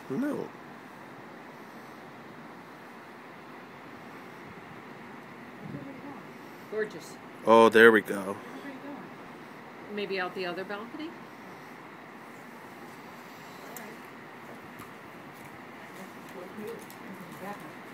No. Gorgeous. Oh, there we go. Where are you going? Maybe out the other balcony? All right.